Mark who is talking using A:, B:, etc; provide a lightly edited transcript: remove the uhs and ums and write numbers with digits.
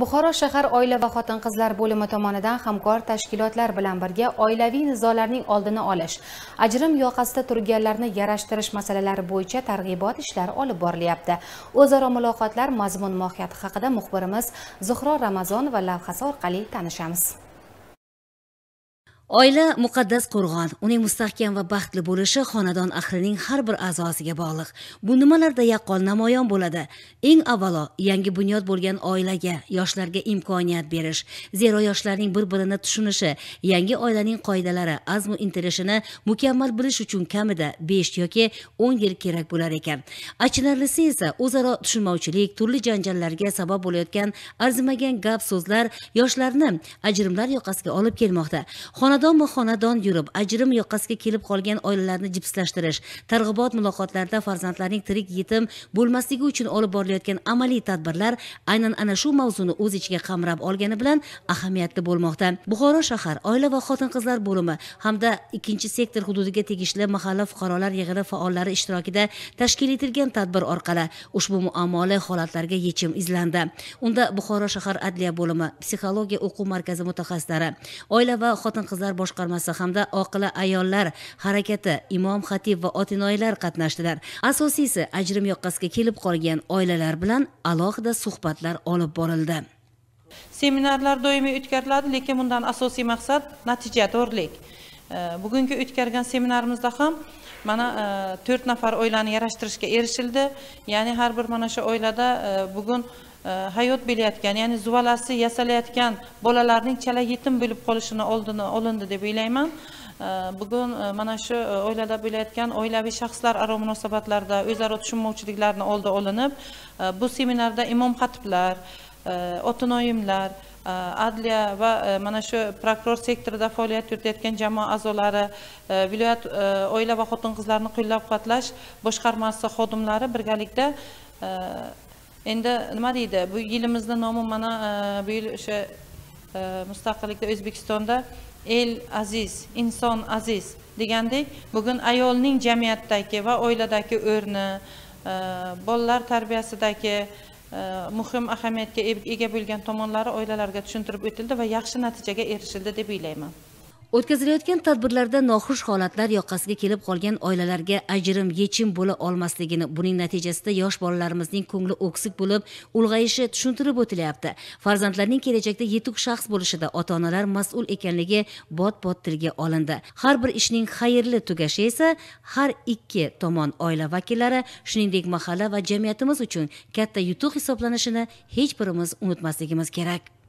A: Buxoro shahar oila va xotin-qizlar bo'limi tomonidan hamkor tashkilotlar bilan birga oilaviy nizolarning oldini olish, ajrim yoqasida turganlarni yarashtirish masalalari bo'yicha targ'ibot ishlari olib borilyapti. O'zaro muloqotlar mazmun-mohiyati haqida muxbirimiz Zuhro Ramazonova lavhasi orqali tanishamiz.
B: Oila muqaddas qo'rg'on, uning mustahkam va baxtli bo'lishi xonadon ahlining har bir a'zosiga bog'liq. Bu nimalarda yaqqol namoyon bo'ladi? Eng avvalo, yangi bunyod bo'lgan oilaga, yoshlarga imkoniyat berish, zero yoshlarning bir-birini tushunishi, yangi oilaning qoidalari, azmu intilishini mukammal bilish uchun kamida 5 yoki 10 yil kerak bo'lar ekan. Achinarlisi esa o'zaro tushunmovchilik, turli janjallarga sabab bo'layotgan arzimagan gap-so'zlar yoshlarni ajrimlar yoqasiga olib kelmoqda. Xonadon yurib, ajrim yoqasiga kelib qolgan oilalarni jipslashtirish, targ'ibot muloqotlarida farzandlarning tirik yetim bo'lmasligi uchun olib borilayotgan amaliy tadbirlar aynan ana shu mavzuni o'z ichiga qamrab olgani bilan ahamiyatli bo'lmoqda. Buxoro shahar oila va xotin-qizlar bo'limi hamda ikkinchi sektor hududiga tegishli mahalla fuqarolar yig'ini faollari ishtirokida tashkil etilgan tadbir orqali ushbu muammoli holatlarga yechim izlandi. Unda Buxoro shahar adliya bo'limi, psixologiya o'quv markazi mutaxassislari, oila va xotin-qizlar boshqarmasi hamda oqila ayollar harakati, imom xatib va otinoyilar qatnashdilar. Asosiysi ajrim yoqasiga kelib qolgan oilalar bilan alohida suhbatlar olib borildi.
C: Seminarlar doimiy o'tkaziladi, lekin bundan asosiy maqsad natijadorlik. Bugungi o'tkazgan seminarimizda ham mana 4 nafar oilani yarashtirishga erishildi. Ya'ni har bir mana shu oilada bugun hayot bilayotgan, ya'ni zuvalasi yasalayotgan bolalarning chala yetim bo'lib qolishini oldini olindi deb o'ylayman. Bugun mana shu oilada bo'layotgan oilaviy shaxslar aro munosabatlarda o'zaro tushunmovchiliklarni oldi olinib, bu seminarda imom xatiblar, otinoyimlar, adliya va mana shu prokuror sektorida faoliyat yuritayotgan jamoa a'zolari, viloyat oila va xotin-qizlarni qo'llab-quvvatlash boshqarmasi xodimlari birgalikda endi nima deydi, bu yilimizni nomi mana bu yil o'sha mustaqillikda O'zbekistonda el aziz, inson aziz degandek, bugun ayolning jamiyatdagi va oiladagi o'rni, bolalar tarbiyasidagi muhim ahamiyatga ega bo'lgan tomonlari oilalarga tushuntirib o'tildi va yaxshi natijaga erishildi deb o'ylayman.
B: O'tkazilayotgan tadbirlarda noxush holatlar yoqasiga kelib qolgan oilalarga ajrim yechim bo'la olmasligini, buning natijasida yosh bolalarimizning ko'ngli o'ksik bo'lib, ulg'ayishi tushuntirib o'tilyapti. Farzandlarning kelajakda yetuk shaxs bo'lishida ota-onalar mas'ul ekanligi bot-bot tilga olindi. Har bir ishning xayrli tugashi esa har ikki tomon oila vakillari, shuningdek mahalla va jamiyatimiz uchun katta yutuq hisoblanishini hech birimiz unutmasligimiz kerak.